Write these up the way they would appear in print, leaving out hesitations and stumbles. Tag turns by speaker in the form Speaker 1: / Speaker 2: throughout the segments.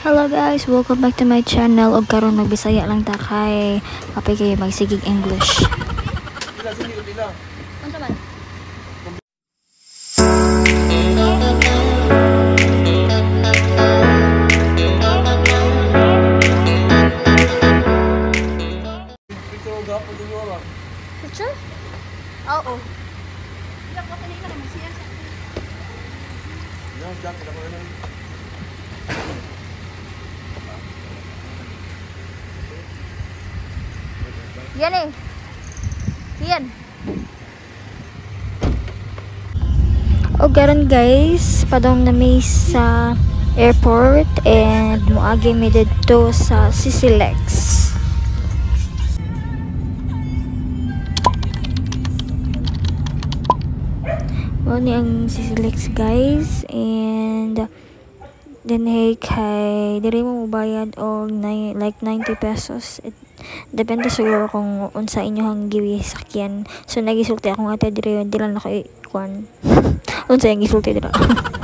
Speaker 1: Hello guys, welcome back to my channel. Og karon magbisaya lang ta kay kapay kayo magsigig English.
Speaker 2: Unsa man? Picture? Oo. Ila ko kanina na magsiya sa.
Speaker 3: Yan, jacket ako na.
Speaker 2: Yan eh. Yan.
Speaker 1: Og karon guys, padong na may sa airport and moagi mi didto sa Sisilex. Ni ang Sisilex guys, and then kay diri mo bayad og like 90 pesos. Depende siguro kung unsa inyohang giwisakyan. So nagisulti akong ate diri lang na kay kuan. Unsa yang gisulti dira?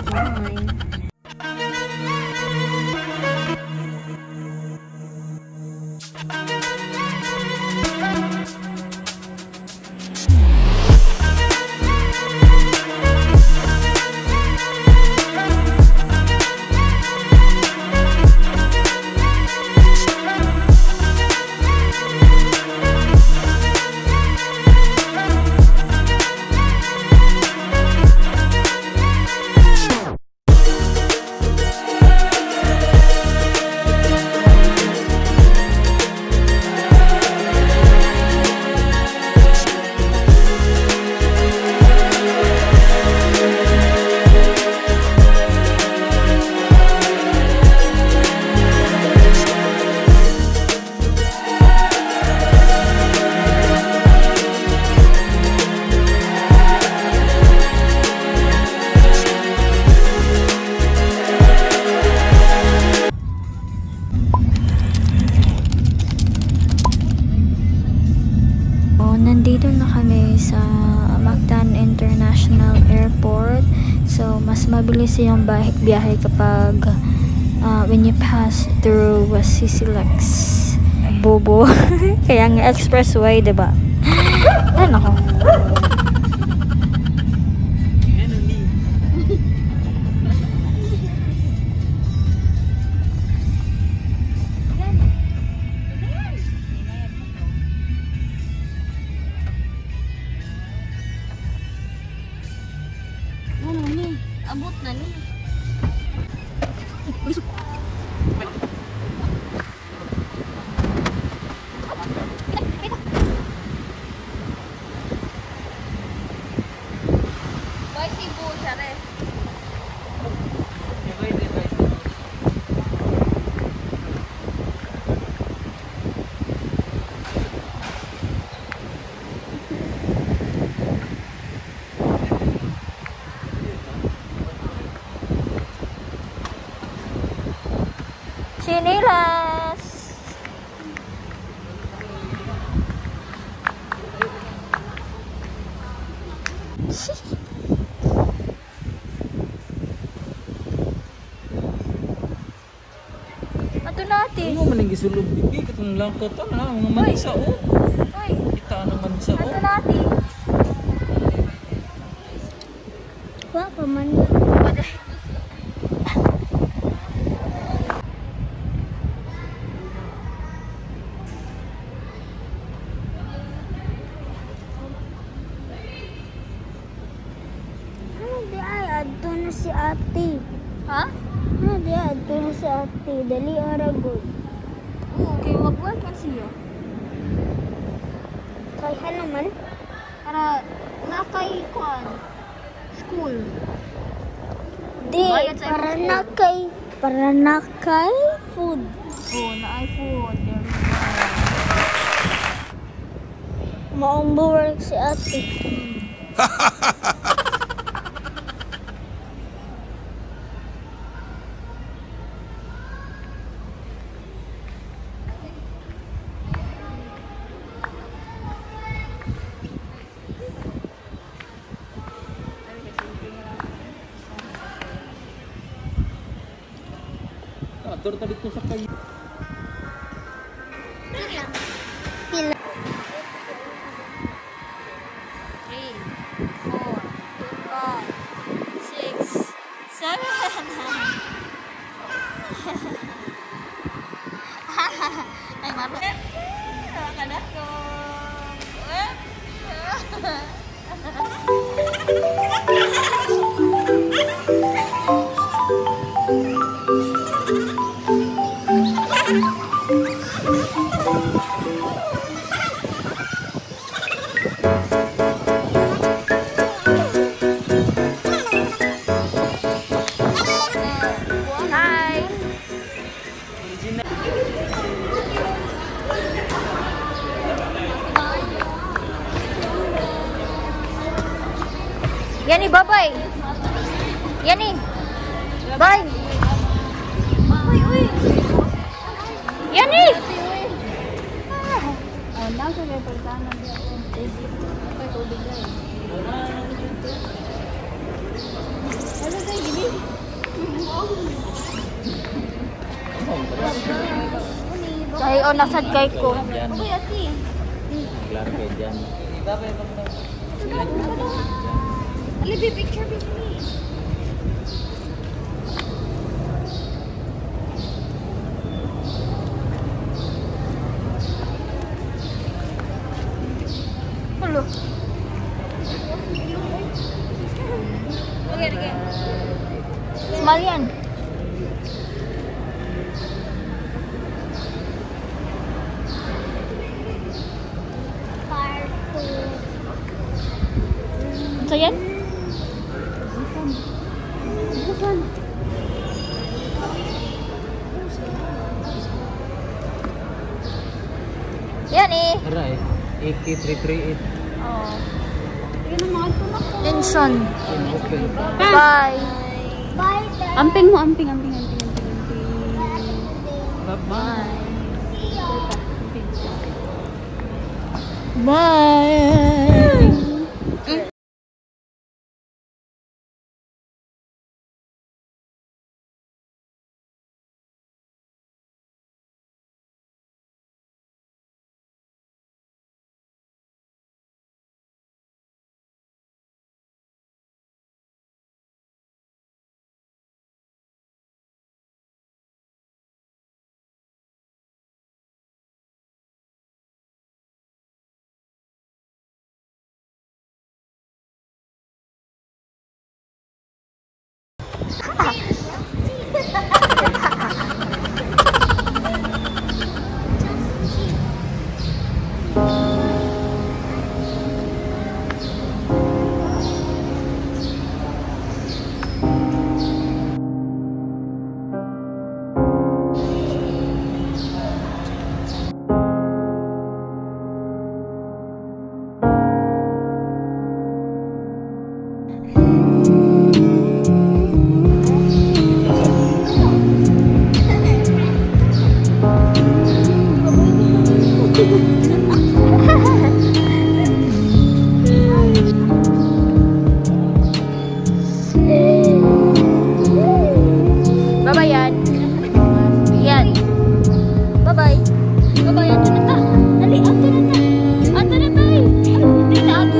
Speaker 1: Nandito na kami sa Mactan International Airport. So, mas mabilis yung biyahe kapag when you pass through Sisilex. Bobo. Kaya nga expressway, diba? Ano ko?
Speaker 2: Abot na ni. Boy, si Bu, Chare.
Speaker 1: Chinilas! Ato natin.
Speaker 3: Ano man ang gisulog bibi katong langkot na mga mansa o.
Speaker 2: Hoy,
Speaker 3: Kita nang mansa o.
Speaker 2: ato natin.
Speaker 1: Wa pa man. Adto na si ate.
Speaker 2: Ha?
Speaker 1: Di adto na si ate. Dali aragod.
Speaker 2: Okay, mag-work man siya.
Speaker 1: Kaya naman.
Speaker 2: Para nakay kuan. School.
Speaker 1: Di,
Speaker 2: Bayad sa
Speaker 1: para
Speaker 2: school.
Speaker 1: na kay food.
Speaker 2: Oh, na iPhone. There we go.
Speaker 1: Maong work si ate.
Speaker 3: Atur tadi dito sa kayo.
Speaker 2: Pila.
Speaker 1: 3, 4, 5, 6, 7. Ay, marunong. Kanak ko. Hi. Yani, bye-bye. Yani. Bye. Uy, uy. Yani.
Speaker 2: Oh, nasa may pagkana niya. Ay, tubig na eh. Ano tayo, gini?
Speaker 1: Kay o nasad kay ko.
Speaker 2: Okay, ati.
Speaker 3: Klaro kayo dyan.
Speaker 2: Alibi, picture with me.
Speaker 1: Hello. Okay, okay. Small yan. So yan? Yan eh.
Speaker 3: Tara eh. AK338.
Speaker 1: Oh.
Speaker 2: Yan ang mga tunak ko.
Speaker 1: Tension.
Speaker 3: Okay.
Speaker 1: Bye.
Speaker 2: Bye, Dad.
Speaker 1: Amping mo, amping.
Speaker 3: Bye.
Speaker 1: Bye. Bye-bye yan. Yan. Bye-bye. Bye-bye. Ato na ta. Dali, ato na ta. Ato na ta eh. Hindi na ako.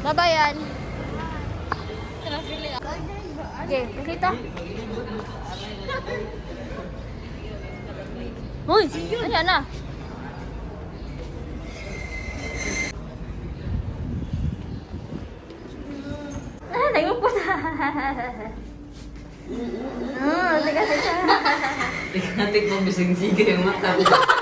Speaker 2: Babayan. Okay, kita. Uy, ayan na. Nagupot.
Speaker 3: Ikatik mo bising sige yung mata.